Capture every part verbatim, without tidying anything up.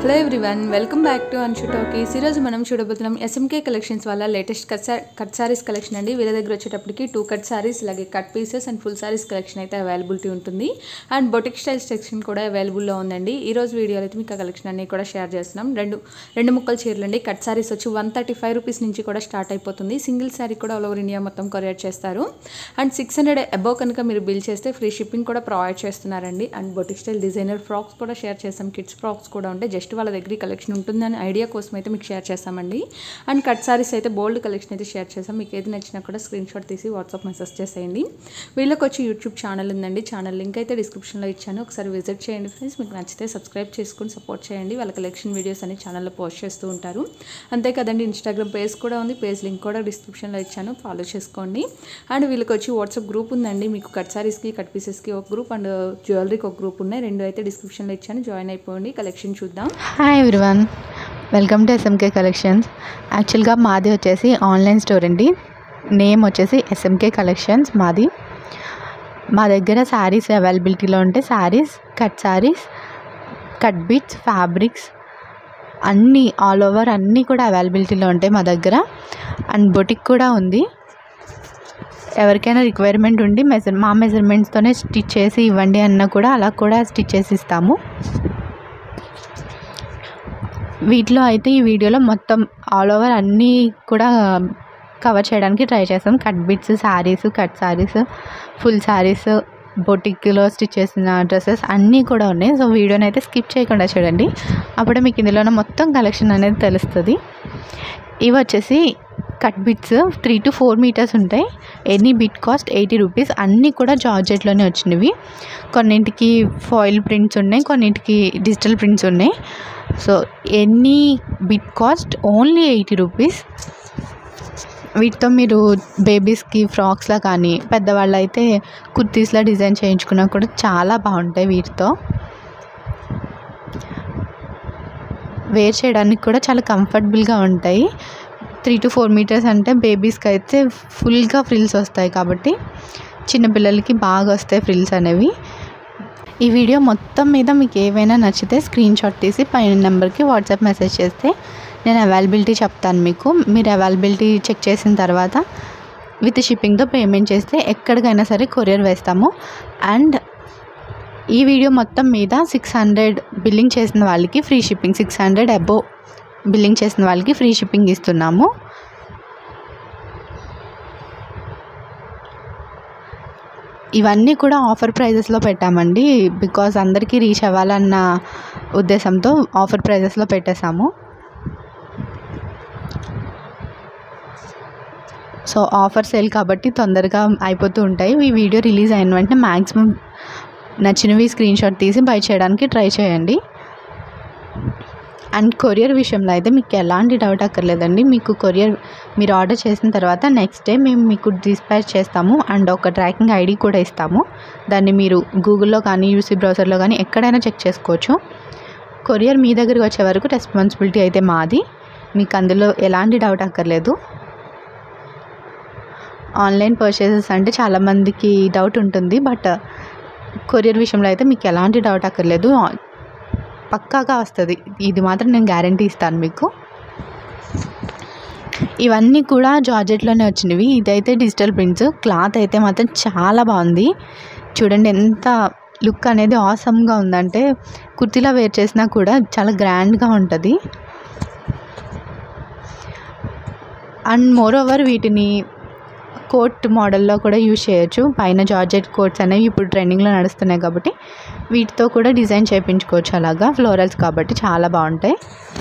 Hello everyone, welcome back to Anshu Talkies. ఈరోజు మనం చూడబోతున్నాం ఎస్ఎంకే కలెక్షన్స్ వల్ల latest cut cut sarees collection అండి. వీళ్ళ దగ్గర వచ్చేటప్పటికి టూ కట్ సారీస్, అలాగే cut pieces and full sarees collection అయితే అవైలబిలిటీ ఉంటుంది. అండ్ బొటిక్ స్టైల్ సెక్షన్ కూడా అవైలబుల్లో ఉందండి. ఈ రోజు వీడియోలో అయితే మీకు ఆ కలెక్షన్ అన్ని కూడా షేర్ చేస్తున్నాం. రెండు రెండు ముక్కల చీరలు అండి. కట్ సారీస్ వచ్చి వన్ థర్టీ ఫైవ్ రూపీస్ నుంచి కూడా స్టార్ట్ అయిపోతుంది. సింగిల్ సారీ కూడా ఆల్ ఓవర్ ఇండియా మొత్తం కొరియర్ చేస్తారు. అండ్ సిక్స్ హండ్రెడ్ అబోవ్ కనుక మీరు బిల్ చేస్తే ఫ్రీ షిప్పింగ్ కూడా ప్రొవైడ్ చేస్తున్నారండి. And boutique style designer frocks కూడా షేర్ చేస్తాం. కిడ్స్ ఫ్రాక్స్ కూడా ఉంటే జస్ట్ వాళ్ళ దగ్గర కలెక్షన్ ఉంటుందని ఐడియా కోసం అయితే మీకు షేర్ చేస్తామండి. అండ్ కట్ సారీస్ అయితే బోల్డ్ కలెక్షన్ అయితే షేర్ చేస్తాం. మీకు ఏది నచ్చినా కూడా స్క్రీన్ షాట్ తీసి వాట్సాప్ మెసేజ్ చేసేయండి. వీళ్ళకి వచ్చి యూట్యూబ్ ఛానల్ ఉందండి. ఛానల్ లింక్ అయితే డిస్క్రిప్షన్లో ఇచ్చాను, ఒకసారి విజిట్ చేయండి ఫ్రెండ్స్. మీకు నచ్చితే సబ్స్క్రైబ్ చేసుకుని సపోర్ట్ చేయండి. వాళ్ళ కలెక్షన్ వీడియోస్ అన్ని ఛానల్లో పోస్ట్ చేస్తూ ఉంటారు. అంతే కదండి, ఇన్స్టాగ్రామ్ పేజ్ కూడా ఉంది. పేజ్ లింక్ కూడా డిస్క్రిప్షన్లో ఇచ్చాను, ఫాలో చేసుకోండి. అండ్ వీళ్ళకి వచ్చి వాట్సాప్ గ్రూప్ ఉందండి. మీకు కట్ సారీస్కి, కట్ పీసెస్కి ఒక గ్రూప్ అండ్ జ్యువెలరీకి ఒక గ్రూప్ ఉన్నాయి. రెండు అయితే డిస్క్రిప్షన్లో ఇచ్చాను, జాయిన్ అయిపోండి. కలెక్షన్ చూద్దాం. Hi everyone, welcome to SMK collections. యాక్చువల్గా మాది వచ్చేసి ఆన్లైన్ స్టోర్ అండి. నేమ్ వచ్చేసి ఎస్ఎంకే కలెక్షన్స్ మాది. మా దగ్గర శారీస్ అవైలబిలిటీలో ఉంటే sarees, cut saris, cut bits, fabrics అన్నీ ఆల్ ఓవర్ అన్నీ కూడా అవైలబిలిటీలో ఉంటాయి మా దగ్గర. అండ్ బొటిక్ కూడా ఉంది. ఎవరికైనా రిక్వైర్మెంట్ ఉండి మెజర్ మా మెజర్మెంట్స్తోనే స్టిచ్ చేసి ఇవ్వండి అన్నా కూడా అలా కూడా స్టిచ్ చేసి ఇస్తాము. వీటిలో అయితే ఈ వీడియోలో మొత్తం ఆల్ ఓవర్ అన్నీ కూడా కవర్ చేయడానికి ట్రై చేస్తాం. Cut bits, sarees, cut sarees, full sarees, బొటిక్లో స్టిచ్ చేసిన డ్రెస్సెస్ అన్నీ కూడా ఉన్నాయి. సో వీడియోని అయితే స్కిప్ చేయకుండా చూడండి, అప్పుడే మీకు ఇందులోనే మొత్తం కలెక్షన్ అనేది తెలుస్తుంది. ఇవి వచ్చేసి cut bits three to four metres ఉంటాయి. Any bit cost eighty rupees. అన్నీ కూడా జార్జెట్లోనే వచ్చినవి. కొన్నింటికి ఫాయిల్ ప్రింట్స్ ఉన్నాయి, కొన్నింటికి డిజిటల్ ప్రింట్స్ ఉన్నాయి. So any bit cost only eighty rupees. వీటితో మీరు బేబీస్కి ఫ్రాక్స్లా కానీ, పెద్దవాళ్ళు అయితే కుర్తీస్లా డిజైన్ చేయించుకున్నా కూడా చాలా బాగుంటాయి. వీటితో వేర్ చేయడానికి కూడా చాలా కంఫర్టబుల్గా ఉంటాయి. త్రీ టు ఫోర్ మీటర్స్ అంటే బేబీస్కి అయితే ఫుల్గా ఫ్రిల్స్ వస్తాయి కాబట్టి చిన్నపిల్లలకి బాగా వస్తాయి ఫ్రిల్స్ అనేవి. ఈ వీడియో మొత్తం మీద మీకు ఏవైనా నచ్చితే స్క్రీన్ షాట్ తీసి పైన నెంబర్కి వాట్సాప్ మెసేజ్ చేస్తే నేను అవైలబిలిటీ చెప్తాను మీకు. మీరు అవైలబిలిటీ చెక్ చేసిన తర్వాత విత్ షిప్పింగ్తో పేమెంట్ చేస్తే ఎక్కడికైనా సరే కొరియర్ వేస్తాము. అండ్ ఈ వీడియో మొత్తం మీద సిక్స్ హండ్రెడ్ బిల్లింగ్ చేసిన వాళ్ళకి free shipping, six hundred above billing చేసిన వాళ్ళకి ఫ్రీ షిప్పింగ్ ఇస్తున్నాము. ఇవన్నీ కూడా ఆఫర్ ప్రైజెస్లో పెట్టామండి. బికాజ్ అందరికీ రీచ్ అవ్వాలన్న ఉద్దేశంతో ఆఫర్ ప్రైజెస్లో పెట్టేశాము. సో ఆఫర్ సేల్ కాబట్టి తొందరగా అయిపోతూ ఉంటాయి. ఈ వీడియో రిలీజ్ అయిన వెంటనే మ్యాక్సిమం నచ్చినవి స్క్రీన్ షాట్ తీసి బై చేయడానికి ట్రై చేయండి. అండ్ కొరియర్ విషయంలో అయితే మీకు ఎలాంటి డౌట్ అక్కర్లేదండి. మీకు కొరియర్ మీరు ఆర్డర్ చేసిన తర్వాత నెక్స్ట్ డే మేము మీకు డిస్పాచ్ చేస్తాము. అండ్ ఒక ట్రాకింగ్ ఐడి కూడా ఇస్తాము. దాన్ని మీరు గూగుల్లో కానీ, యూసీ బ్రౌజర్లో కానీ ఎక్కడైనా చెక్ చేసుకోవచ్చు. కొరియర్ మీ దగ్గరికి వచ్చే వరకు రెస్పాన్సిబిలిటీ అయితే మాది. మీకు అందులో ఎలాంటి డౌట్ అక్కర్లేదు. ఆన్లైన్ పర్చేసెస్ అంటే చాలామందికి డౌట్ ఉంటుంది, బట్ కొరియర్ విషయంలో అయితే మీకు ఎలాంటి డౌట్ అక్కర్లేదు. పక్కాగా వస్తుంది, ఇది మాత్రం నేను గ్యారంటీ ఇస్తాను మీకు. ఇవన్నీ కూడా జార్జెట్లోనే వచ్చినవి. ఇదైతే డిజిటల్ ప్రింట్స్. క్లాత్ అయితే మాత్రం చాలా బాగుంది. చూడండి ఎంత లుక్ అనేది ఆసమ్గా ఉందంటే కుర్తీలా వేర్ చేసినా కూడా చాలా గ్రాండ్గా ఉంటుంది. అండ్ మోర్ ఓవర్ వీటిని కోట్ మోడల్లో కూడా యూజ్ చేయొచ్చు. పైన జార్జెట్ కోట్స్ అనేవి ఇప్పుడు ట్రెండింగ్లో నడుస్తున్నాయి కాబట్టి వీటితో కూడా డిజైన్ చేయించుకోవచ్చు. అలాగా ఫ్లోరల్స్ కాబట్టి చాలా బాగుంటాయి.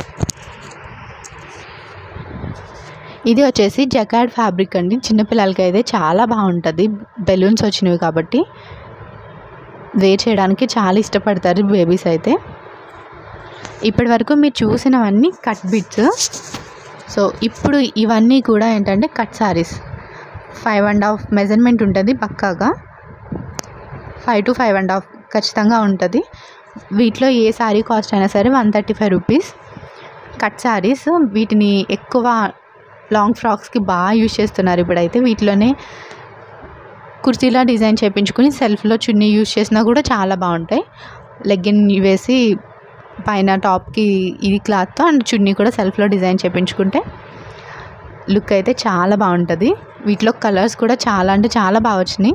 ఇది వచ్చేసి జకార్డ్ ఫ్యాబ్రిక్ అండి. చిన్నపిల్లలకి అయితే చాలా బాగుంటుంది. బెలూన్స్ వచ్చినవి కాబట్టి వేర్ చేయడానికి చాలా ఇష్టపడతారు బేబీస్ అయితే. ఇప్పటి వరకు మీరు చూసినవన్నీ కట్ బిట్స్. సో ఇప్పుడు ఇవన్నీ కూడా ఏంటంటే cut sarees. Five and half measurement ఉంటుంది పక్కాగా. Five to five and half ఖచ్చితంగా ఉంటుంది. వీటిలో ఏ శారీ కాస్ట్ అయినా సరే one thirty five rupees. Cut sarees వీటిని ఎక్కువ లాంగ్ ఫ్రాక్స్కి బాగా యూజ్ చేస్తున్నారు ఇప్పుడైతే. వీటిలోనే కుర్తీలా డిజైన్ చేయించుకుని సెల్ఫ్లో చున్నీ యూజ్ చేసినా కూడా చాలా బాగుంటాయి. లెగ్గిన్ వేసి పైన టాప్కి ఇది క్లాత్తో అండ్ చున్నీ కూడా సెల్ఫ్లో డిజైన్ చేయించుకుంటే లుక్ అయితే చాలా బాగుంటుంది. వీటిలో కలర్స్ కూడా చాలా అంటే చాలా బాగా వచ్చినాయి.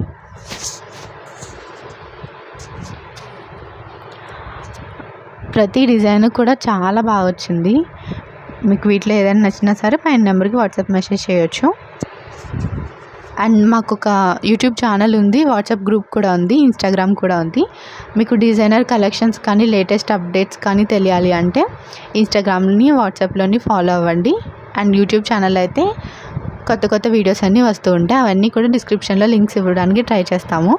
ప్రతి డిజైన్ కూడా చాలా బాగా వచ్చింది. మీకు వీటిలో ఏదైనా నచ్చినా సరే పైన నెంబర్కి వాట్సాప్ మెసేజ్ చేయొచ్చు. అండ్ మాకు ఒక యూట్యూబ్ ఛానల్ ఉంది, వాట్సాప్ గ్రూప్ కూడా ఉంది, ఇన్స్టాగ్రామ్ కూడా ఉంది. మీకు డిజైనర్ కలెక్షన్స్ కానీ లేటెస్ట్ అప్డేట్స్ కానీ తెలియాలి అంటే ఇన్స్టాగ్రామ్ని వాట్సాప్లోని ఫాలో అవ్వండి. అండ్ యూట్యూబ్ ఛానల్ అయితే కొత్త కొత్త వీడియోస్ అన్నీ వస్తూ ఉంటాయి. అవన్నీ కూడా డిస్క్రిప్షన్లో లింక్స్ ఇవ్వడానికి ట్రై చేస్తాము.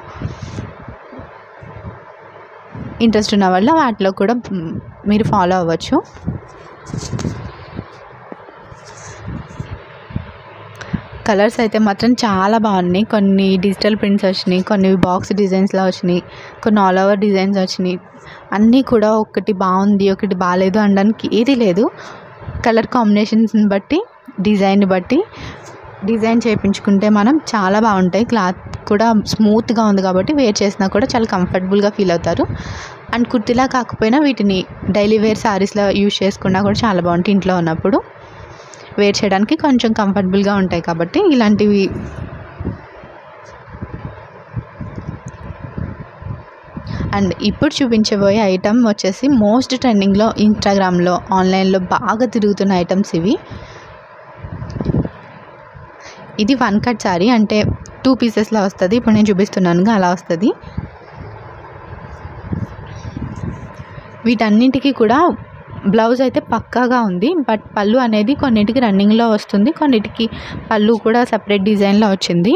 ఇంట్రెస్ట్ ఉన్న వల్ల వాటిలో కూడా మీరు ఫాలో అవ్వచ్చు. కలర్స్ అయితే మాత్రం చాలా బాగున్నాయి. కొన్ని డిజిటల్ ప్రింట్స్ వచ్చినాయి, కొన్ని బాక్స్ డిజైన్స్లో వచ్చినాయి, కొన్ని ఆల్ ఓవర్ డిజైన్స్ వచ్చినాయి. అన్నీ కూడా ఒకటి బాగుంది ఒకటి బాగాలేదు అనడానికి ఏది లేదు. కలర్ కాంబినేషన్స్ని బట్టి డిజైన్ని బట్టి డిజైన్ చేయించుకుంటే మనం చాలా బాగుంటాయి. క్లాత్ కూడా స్మూత్గా ఉంది కాబట్టి వేర్ చేసినా కూడా చాలా కంఫర్టబుల్గా ఫీల్ అవుతారు. అండ్ కుర్తిలా కాకపోయినా వీటిని డైలీ వేర్ శారీస్లో యూజ్ చేసుకున్నా కూడా చాలా బాగుంటాయి. ఇంట్లో ఉన్నప్పుడు వేర్ చేయడానికి కొంచెం కంఫర్టబుల్గా ఉంటాయి కాబట్టి ఇలాంటివి అండ్ ఇప్పుడు చూపించబోయే ఐటమ్ వచ్చేసి మోస్ట్ ట్రెండింగ్లో ఇన్స్టాగ్రామ్లో ఆన్లైన్లో బాగా తిరుగుతున్న ఐటమ్స్ ఇవి. ఇది వన్ కట్ శారీ, అంటే టూ పీసెస్లో వస్తుంది. ఇప్పుడు నేను చూపిస్తున్నానుగా అలా వస్తుంది. వీటన్నింటికి కూడా బ్లౌజ్ అయితే పక్కాగా ఉంది. బట్ పళ్ళు అనేది కొన్నిటికి రన్నింగ్లో వస్తుంది, కొన్నిటికి పళ్ళు కూడా సపరేట్ డిజైన్లో వచ్చింది.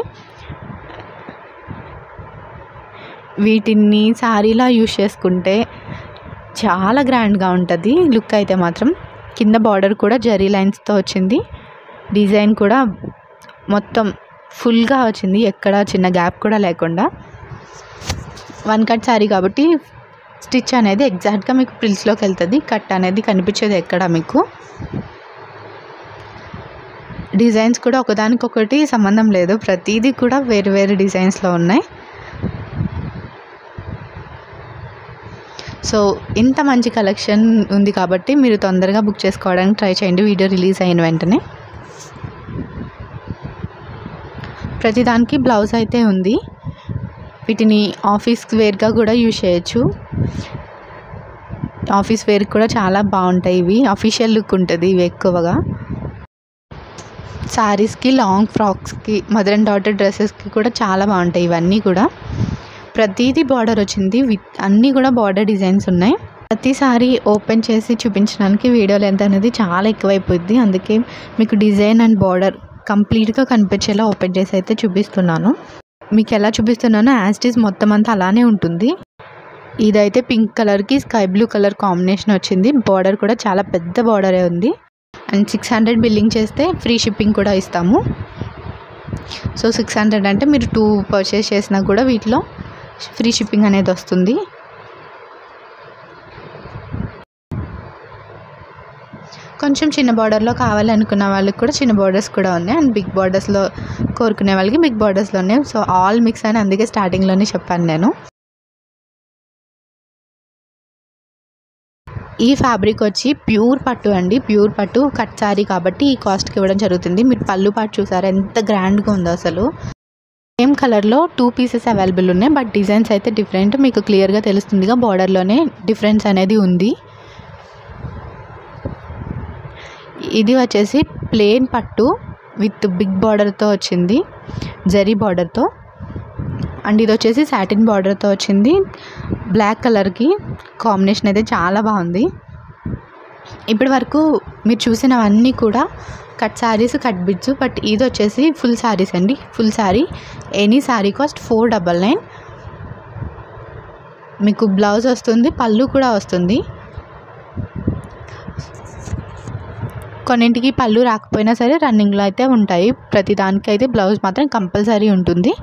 వీటిని శారీలా యూజ్ చేసుకుంటే చాలా గ్రాండ్గా ఉంటుంది లుక్ అయితే మాత్రం. కింద బార్డర్ కూడా జరీ లైన్స్తో వచ్చింది. డిజైన్ కూడా మొత్తం ఫుల్గా వచ్చింది, ఎక్కడ చిన్న గ్యాప్ కూడా లేకుండా. వన్ కట్ శారీ కాబట్టి స్టిచ్ అనేది ఎగ్జాక్ట్గా మీకు ప్రిల్స్లోకి వెళ్తుంది. కట్ అనేది కనిపించేది ఎక్కడ మీకు. డిజైన్స్ కూడా ఒకదానికొకటి సంబంధం లేదు, ప్రతిదీ కూడా వేరు వేరు డిజైన్స్లో ఉన్నాయి. సో ఇంత మంచి కలెక్షన్ ఉంది కాబట్టి మీరు తొందరగా బుక్ చేసుకోవడానికి ట్రై చేయండి వీడియో రిలీజ్ అయిన వెంటనే. ప్రతిదానికి బ్లౌజ్ అయితే ఉంది. వీటిని ఆఫీస్ వేర్గా కూడా యూజ్ చేయొచ్చు. ఆఫీస్ వేర్ కూడా చాలా బాగుంటాయి ఇవి. అఫీషియల్ లుక్ ఉంటుంది ఇవి ఎక్కువగా. శారీస్కి, లాంగ్ ఫ్రాక్స్కి, మదర్ అండ్ డాటర్ డ్రెస్సెస్కి కూడా చాలా బాగుంటాయి ఇవన్నీ కూడా. ప్రతిదీ బార్డర్ వచ్చింది, విత్ అన్నీ కూడా బార్డర్ డిజైన్స్ ఉన్నాయి. ప్రతిసారి ఓపెన్ చేసి చూపించడానికి వీడియో లెంత్ అనేది చాలా ఎక్కువైపోయింది. అందుకే మీకు డిజైన్ అండ్ బార్డర్ కంప్లీట్గా కనిపించేలా ఓపెన్ చేసి అయితే చూపిస్తున్నాను. మీకు ఎలా చూపిస్తున్నానో యాజ్ ఇట్ ఈజ్ మొత్తం అంతా అలానే ఉంటుంది. ఇదైతే పింక్ కలర్కి స్కై బ్లూ కలర్ కాంబినేషన్ వచ్చింది. బార్డర్ కూడా చాలా పెద్ద బార్డరే ఉంది. అండ్ సిక్స్ హండ్రెడ్ బిల్లింగ్ చేస్తే ఫ్రీ షిప్పింగ్ కూడా ఇస్తాము. సో సిక్స్ హండ్రెడ్ అంటే మీరు టూ పర్చేస్ చేసినా కూడా వీటిలో ఫ్రీ షిప్పింగ్ అనేది వస్తుంది. కొంచెం చిన్న బార్డర్లో కావాలనుకున్న వాళ్ళకి కూడా చిన్న బార్డర్స్ కూడా ఉన్నాయి. అండ్ బిగ్ బార్డర్స్లో కోరుకునే వాళ్ళకి బిగ్ బార్డర్స్లో ఉన్నాయి. సో ఆల్ మిక్స్ అని అందుకే స్టార్టింగ్లోనే చెప్పాను నేను. ఈ ఫ్యాబ్రిక్ వచ్చి ప్యూర్ పట్టు అండి. ప్యూర్ పట్టు కట్ శారీ కాబట్టి ఈ కాస్ట్కి ఇవ్వడం జరుగుతుంది. మీరు పళ్ళు పాటు చూసారా ఎంత గ్రాండ్గా ఉందో అసలు. సేమ్ కలర్లో టూ పీసెస్ అవైలబుల్ ఉన్నాయి, బట్ డిజైన్స్ అయితే డిఫరెంట్. మీకు క్లియర్గా తెలుస్తుందిగా బార్డర్లోనే డిఫరెన్స్ అనేది ఉంది. ఇది వచ్చేసి ప్లెయిన్ పట్టు విత్ బిగ్ బార్డర్తో వచ్చింది, జరీ బార్డర్తో. అండ్ ఇది వచ్చేసి సాటిన్ బార్డర్తో వచ్చింది. బ్లాక్ కలర్కి కాంబినేషన్ అయితే చాలా బాగుంది. ఇప్పటి వరకు మీరు చూసినవన్నీ కూడా cut saris, cut bits. But ఇది వచ్చేసి ఫుల్ శారీస్ అండి. Full sari any sari cost four double nine. మీకు బ్లౌజ్ వస్తుంది, పళ్ళు కూడా వస్తుంది. కొన్నింటికి పళ్ళు రాకపోయినా సరే రన్నింగ్లో అయితే ఉంటాయి. ప్రతి దానికి అయితే బ్లౌజ్ మాత్రం కంపల్సరీ ఉంటుంది.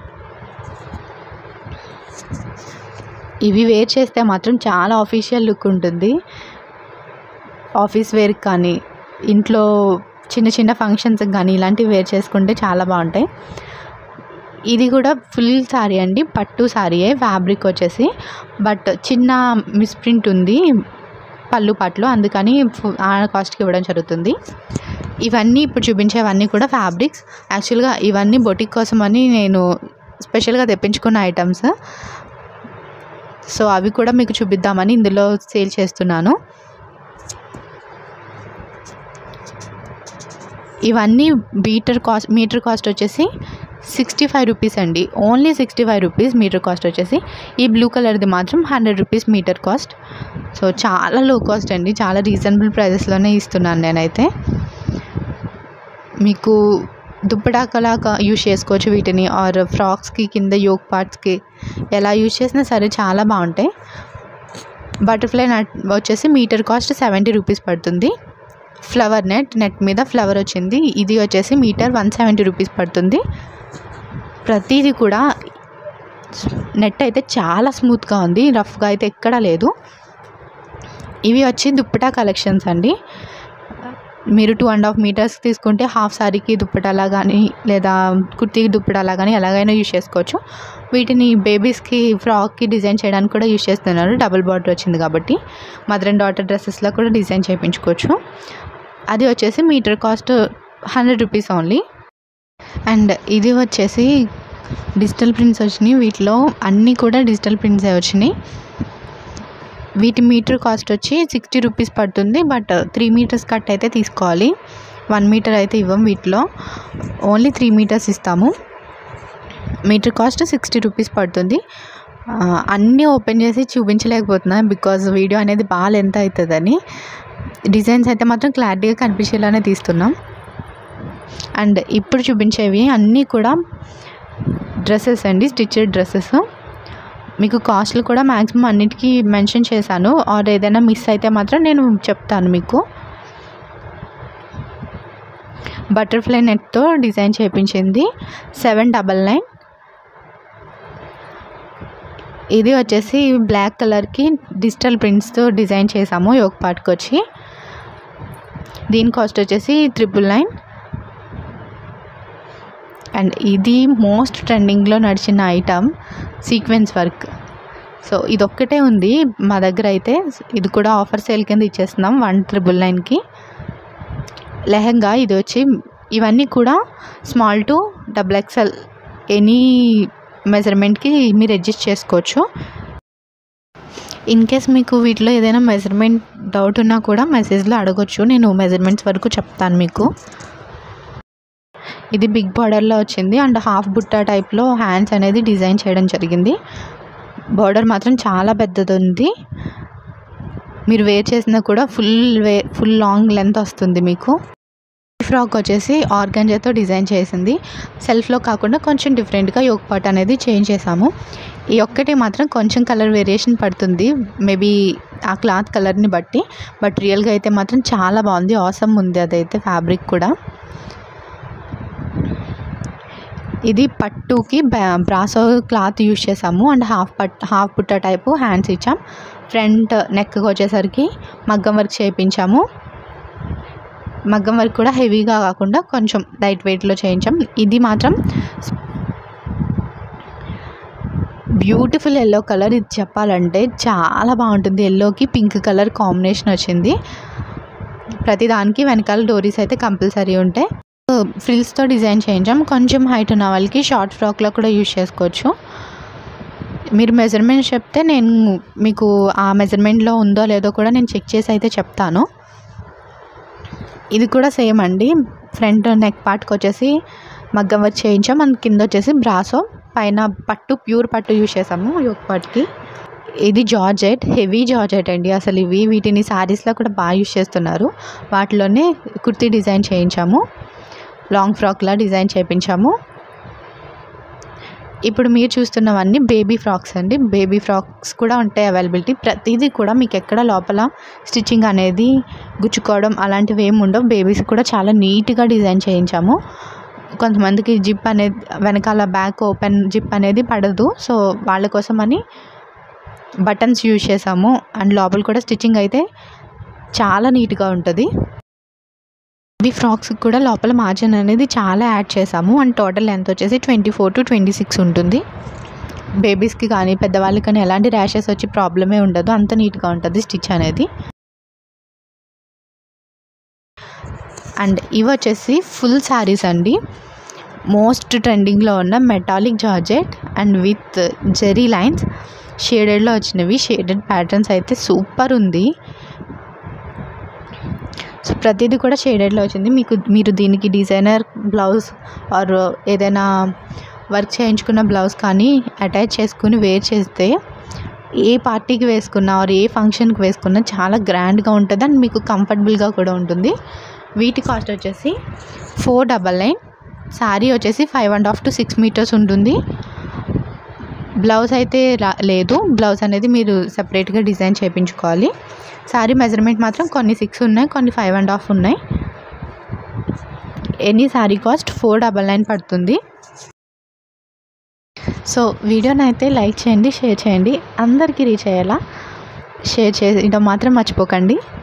ఇవి వేర్ చేస్తే మాత్రం చాలా ఆఫీషియల్ లుక్ ఉంటుంది. ఆఫీస్ వేర్ కానీ ఇంట్లో చిన్న చిన్న ఫంక్షన్స్కి కానీ ఇలాంటివి వేర్ చేసుకుంటే చాలా బాగుంటాయి. ఇది కూడా ఫుల్ శారీ అండి, పట్టు శారీయే. ఫ్యాబ్రిక్ వచ్చేసి బట్ చిన్న మిస్ప్రింట్ ఉంది. పళ్ళు పాటలు, అందుకని ఆ కాస్ట్కి ఇవ్వడం జరుగుతుంది. ఇవన్నీ ఇప్పుడు చూపించేవన్నీ కూడా ఫ్యాబ్రిక్స్. యాక్చువల్గా ఇవన్నీ బొటిక్ కోసం అని నేను స్పెషల్గా తెప్పించుకున్న ఐటమ్స్. సో అవి కూడా మీకు చూపిద్దామని ఇందులో సేల్ చేస్తున్నాను. ఇవన్నీ మీటర్ కాస్ట్ మీటర్ కాస్ట్ వచ్చేసి సిక్స్టీ ఫైవ్ రూపీస్ అండి. Only sixty five rupees meter cost వచ్చేసి. ఈ బ్లూ కలర్ది మాత్రం hundred rupees meter cost. So చాలా లో కాస్ట్ అండి, చాలా రీజనబుల్ ప్రైజెస్లోనే ఇస్తున్నాను నేనైతే. మీకు దుప్పటాకలాగా యూజ్ చేసుకోవచ్చు వీటిని, ఆర్ ఫ్రాక్స్కి కింద యోక్ పార్ట్స్కి ఎలా యూజ్ చేసినా సరే చాలా బాగుంటాయి. బటర్ఫ్లై నెట్ వచ్చేసి మీటర్ కాస్ట్ సెవెంటీ రూపీస్ పడుతుంది. ఫ్లవర్ నెట్ నెట్ మీద ఫ్లవర్ వచ్చింది, ఇది వచ్చేసి మీటర్ వన్ సెవెంటీ రూపీస్ పడుతుంది. ప్రతిదీ కూడా నెట్ అయితే చాలా స్మూత్గా ఉంది, రఫ్గా అయితే ఎక్కడా లేదు. ఇవి వచ్చి దుప్పటా కలెక్షన్స్ అండి. మీరు టూ అండ్ హాఫ్ మీటర్స్ తీసుకుంటే హాఫ్ సారీకి దుప్పటాలా కానీ లేదా కుర్తీకి దుప్పటాలా కానీ ఎలాగైనా యూజ్ చేసుకోవచ్చు. వీటిని బేబీస్కి ఫ్రాక్కి డిజైన్ చేయడానికి కూడా యూజ్ చేస్తున్నారు. డబుల్ బార్డర్ వచ్చింది కాబట్టి మదర్ అండ్ డాటర్ డ్రెస్సెస్లో కూడా డిజైన్ చేయించుకోవచ్చు. అది వచ్చేసి meter cost hundred rupees only. And ఇది వచ్చేసి డిజిటల్ ప్రింట్స్ వచ్చినాయి. వీటిలో అన్నీ కూడా డిజిటల్ ప్రింట్సే వచ్చినాయి. వీటి మీటర్ కాస్ట్ వచ్చి సిక్స్టీ రూపీస్ పడుతుంది. బట్ త్రీ మీటర్స్ కట్ అయితే తీసుకోవాలి, వన్ మీటర్ అయితే ఇవ్వం. వీటిలో ఓన్లీ త్రీ మీటర్స్ ఇస్తాము. మీటర్ కాస్ట్ సిక్స్టీ రూపీస్ పడుతుంది. అన్నీ ఓపెన్ చేసి చూపించలేకపోతున్నాను బికాజ్ వీడియో అనేది బాగా లెంత్ అవుతుందని. డిజైన్స్ అయితే మాత్రం క్లారిటీగా కనిపించేలానే తీస్తున్నాం. అండ్ ఇప్పుడు చూపించేవి అన్నీ కూడా డ్రెస్సెస్ అండి, స్టిచ్డ్ డ్రెస్సెస్. మీకు కాస్ట్లు కూడా మ్యాక్సిమం అన్నిటికీ మెన్షన్ చేశాను, ఆర్ ఏదైనా మిస్ అయితే మాత్రం నేను చెప్తాను మీకు. బటర్ఫ్లై నెట్తో డిజైన్ చేయించింది సెవెన్ డబల్ నైన్. ఇది వచ్చేసి బ్లాక్ కలర్కి డిజిటల్ ప్రింట్స్తో డిజైన్ చేసాము యోక్ పార్ట్కి వచ్చి. దీని కాస్ట్ వచ్చేసి త్రిపుల్ నైన్. అండ్ ఇది మోస్ట్ ట్రెండింగ్లో నడిచిన ఐటమ్ సీక్వెన్స్ వర్క్. సో ఇదొక్కటే ఉంది మా దగ్గర అయితే. ఇది కూడా ఆఫర్ సేల్ కింద ఇచ్చేస్తున్నాం వన్ త్రిబుల్ నైన్కి. లెహంగా ఇది వచ్చి ఇవన్నీ కూడా small to double XL any మెజర్మెంట్కి మీరు అడ్జస్ట్ చేసుకోవచ్చు. ఇన్ కేస్ మీకు వీటిలో ఏదైనా మెజర్మెంట్ డౌట్ ఉన్నా కూడా మెసేజ్లో అడగొచ్చు, నేను మెజర్మెంట్స్ వరకు చెప్తాను మీకు. ఇది బిగ్ బార్డర్లో వచ్చింది అండ్ హాఫ్ బుట్టా టైప్లో హ్యాండ్స్ అనేది డిజైన్ చేయడం జరిగింది. బార్డర్ మాత్రం చాలా పెద్దది ఉంది. మీరు వేర్ చేసినా కూడా full way full long length వస్తుంది మీకు. ఈ ఫ్రాక్ వచ్చేసి ఆర్గాంజాతో డిజైన్ చేసింది. సెల్ఫ్లో కాకుండా కొంచెం డిఫరెంట్గా యోక్ పార్ట్ అనేది చేంజ్ చేసాము. ఈ ఒక్కటి మాత్రం కొంచెం కలర్ వేరియేషన్ పడుతుంది మేబీ ఆ క్లాత్ కలర్ని బట్టి, బట్ రియల్గా అయితే మాత్రం చాలా బాగుంది, ఆసమ్ ఉంది అదైతే ఫ్యాబ్రిక్ కూడా. ఇది పట్టుకి బ్రాసో క్లాత్ యూజ్ చేసాము అండ్ హాఫ్ పట్ హాఫ్ పుట్ట టైపు హ్యాండ్స్ ఇచ్చాం. ఫ్రంట్ నెక్కి వచ్చేసరికి మగ్గం వర్క్ చేయించాము. మగ్గం వర్క్ కూడా హెవీగా కాకుండా కొంచెం లైట్ వెయిట్లో చేయించాం. ఇది మాత్రం బ్యూటిఫుల్ ఎల్లో కలర్. ఇది చెప్పాలంటే చాలా బాగుంటుంది. ఎల్లోకి పింక్ కలర్ కాంబినేషన్ వచ్చింది. ప్రతిదానికి వెనకాల డోరీస్ అయితే కంపల్సరీ ఉంటాయి. ఫ్రిల్స్తో డిజైన్ చేయించాం. కొంచెం హైట్ ఉన్న వాళ్ళకి షార్ట్ ఫ్రాక్లో కూడా యూజ్ చేసుకోవచ్చు. మీరు మెజర్మెంట్ చెప్తే నేను మీకు ఆ మెజర్మెంట్లో ఉందో లేదో కూడా నేను చెక్ చేసి అయితే చెప్తాను. ఇది కూడా సేమ్ అండి. ఫ్రంట్ నెక్ పార్ట్కి వచ్చేసి మగ్గం వర్క్ చేయించాం. మన కింద వచ్చేసి బ్రాసో, పైన పట్టు ప్యూర్ పట్టు యూజ్ చేసాము యోక్ పార్ట్కి. ఇది జార్జెట్, హెవీ జార్జెట్ అండి అసలు. ఇవి వీటిని శారీస్లో కూడా బాగా యూజ్ చేస్తున్నారు. వాటిలోనే కుర్తీ డిజైన్ చేయించాము, లాంగ్ ఫ్రాక్లా డిజైన్ చేయించాము. ఇప్పుడు మీరు చూస్తున్నవన్నీ బేబీ ఫ్రాక్స్ అండి. బేబీ ఫ్రాక్స్ కూడా ఉంటాయి అవైలబిలిటీ. ప్రతిదీ కూడా మీకు ఎక్కడ లోపల స్టిచ్చింగ్ అనేది గుచ్చుకోవడం అలాంటివి ఏమి ఉండవు. బేబీస్ కూడా చాలా నీట్గా డిజైన్ చేయించాము. కొంతమందికి జిప్ అనేది వెనకాల బ్యాక్ ఓపెన్ జిప్ అనేది పడదు, సో వాళ్ళ కోసం అని బటన్స్ యూజ్ చేసాము. అండ్ లోపల కూడా స్టిచ్చింగ్ అయితే చాలా నీట్గా ఉంటుంది. ఈ ఫ్రాక్స్ కూడా లోపల మార్జిన్ అనేది చాలా యాడ్ చేసాము. అండ్ టోటల్ లెంత్ వచ్చేసి twenty four to twenty six ఉంటుంది. బేబీస్కి కానీ పెద్దవాళ్ళకి కానీ ఎలాంటి ర్యాషెస్ వచ్చి ప్రాబ్లమే ఉండదు, అంత నీట్గా ఉంటుంది స్టిచ్ అనేది. అండ్ ఇవి వచ్చేసి ఫుల్ శారీస్ అండి. మోస్ట్ ట్రెండింగ్లో ఉన్న metallic georgette and with zari lines షేడెడ్లో వచ్చినవి. షేడెడ్ ప్యాటర్న్స్ అయితే సూపర్ ఉంది. సో ప్రతిదీ కూడా షేడెడ్లో వచ్చింది. మీకు మీరు దీనికి డిజైనర్ బ్లౌజ్ ఆర్ ఏదైనా వర్క్ చేయించుకున్న బ్లౌజ్ కానీ అటాచ్ చేసుకుని వేర్ చేస్తే ఏ పార్టీకి వేసుకున్నా ఆర్ ఏ ఫంక్షన్కి వేసుకున్నా చాలా గ్రాండ్గా ఉంటుంది అండ్ మీకు కంఫర్టబుల్గా కూడా ఉంటుంది. వీటి కాస్ట్ వచ్చేసి ఫోర్ డబల్ నైన్. శారీ వచ్చేసి five and half to six meters ఉంటుంది. బ్లౌజ్ అయితే లేదు, బ్లౌజ్ అనేది మీరు సపరేట్గా డిజైన్ చేయించుకోవాలి. శారీ మెజర్మెంట్ మాత్రం కొన్ని సిక్స్ ఉన్నాయి, కొన్ని ఫైవ్ అండ్ హాఫ్ ఉన్నాయి. Any sari cost four double nine పడుతుంది. సో వీడియోని అయితే లైక్ చేయండి, షేర్ చేయండి, అందరికీ రీచ్ అయ్యేలా షేర్ చేయడం మాత్రం మర్చిపోకండి.